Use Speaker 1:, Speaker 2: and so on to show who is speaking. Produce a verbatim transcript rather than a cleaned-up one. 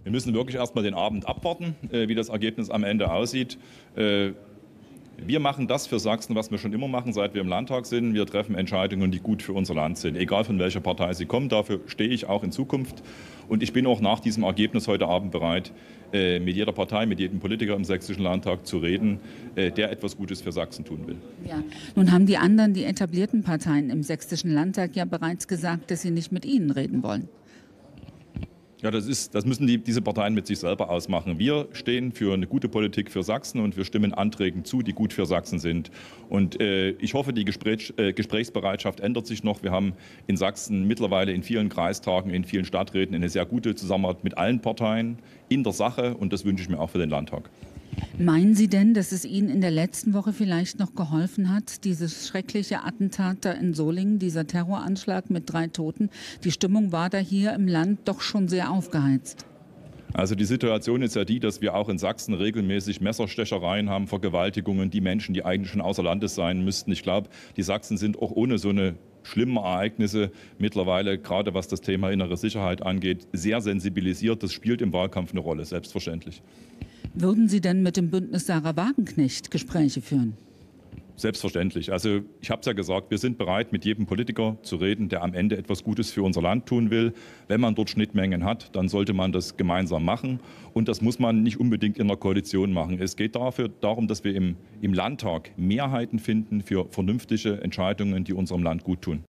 Speaker 1: Wir müssen wirklich erst mal den Abend abwarten, wie das Ergebnis am Ende aussieht. Wir machen das für Sachsen, was wir schon immer machen, seit wir im Landtag sind. Wir treffen Entscheidungen, die gut für unser Land sind, egal von welcher Partei sie kommen. Dafür stehe ich auch in Zukunft. Und ich bin auch nach diesem Ergebnis heute Abend bereit, mit jeder Partei, mit jedem Politiker im Sächsischen Landtag zu reden, der etwas Gutes für Sachsen tun will.
Speaker 2: Ja. Nun haben die anderen, die etablierten Parteien im Sächsischen Landtag ja bereits gesagt, dass sie nicht mit Ihnen reden wollen.
Speaker 1: Ja, das, ist, das müssen die, diese Parteien mit sich selber ausmachen. Wir stehen für eine gute Politik für Sachsen und wir stimmen Anträgen zu, die gut für Sachsen sind. Und äh, ich hoffe, die Gespräch, äh, Gesprächsbereitschaft ändert sich noch. Wir haben in Sachsen mittlerweile in vielen Kreistagen, in vielen Stadträten eine sehr gute Zusammenarbeit mit allen Parteien in der Sache und das wünsche ich mir auch für den Landtag.
Speaker 2: Meinen Sie denn, dass es Ihnen in der letzten Woche vielleicht noch geholfen hat, dieses schreckliche Attentat da in Solingen, dieser Terroranschlag mit drei Toten? Die Stimmung war da hier im Land doch schon sehr aufgeheizt.
Speaker 1: Also die Situation ist ja die, dass wir auch in Sachsen regelmäßig Messerstechereien haben, Vergewaltigungen, die Menschen, die eigentlich schon außer Landes sein müssten. Ich glaube, die Sachsen sind auch ohne so eine schlimmen Ereignisse mittlerweile, gerade was das Thema innere Sicherheit angeht, sehr sensibilisiert. Das spielt im Wahlkampf eine Rolle, selbstverständlich.
Speaker 2: Würden Sie denn mit dem Bündnis Sarah Wagenknecht Gespräche führen?
Speaker 1: Selbstverständlich. Also ich habe es ja gesagt, wir sind bereit, mit jedem Politiker zu reden, der am Ende etwas Gutes für unser Land tun will. Wenn man dort Schnittmengen hat, dann sollte man das gemeinsam machen. Und das muss man nicht unbedingt in der Koalition machen. Es geht dafür darum, dass wir im, im Landtag Mehrheiten finden für vernünftige Entscheidungen, die unserem Land gut tun.